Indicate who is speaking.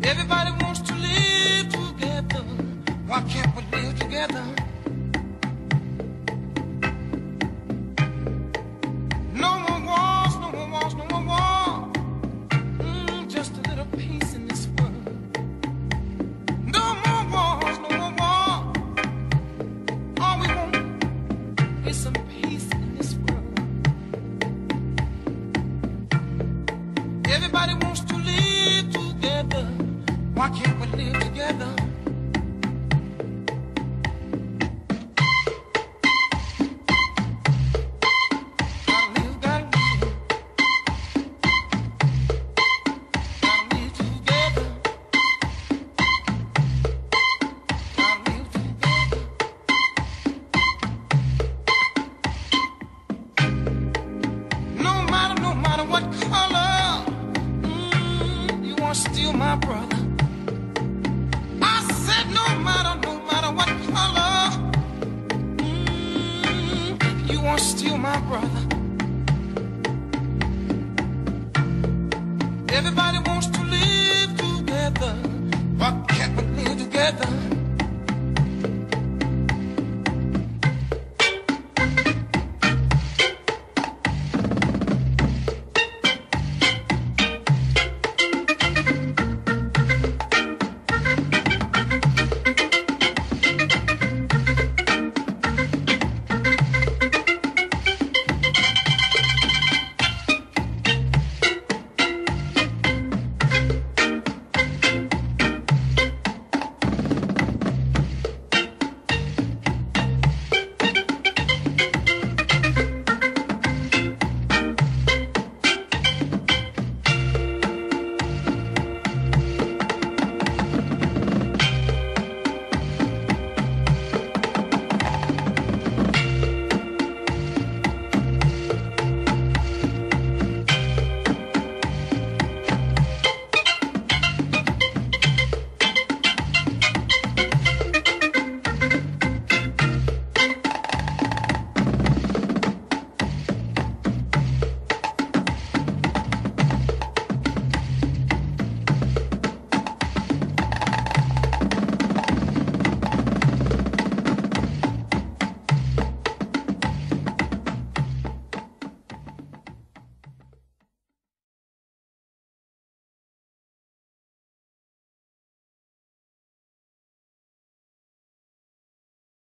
Speaker 1: Everybody wants to live together. Why can't we live together? No more wars, no more wars, no more war. Just a little peace in this world. No more wars, no more war. All we want is some peace in this world. Everybody wants to live together. Why can't we live together? Still my brother. I said no matter what color, you are still my brother. Everybody wants to live together. Why can't we live together?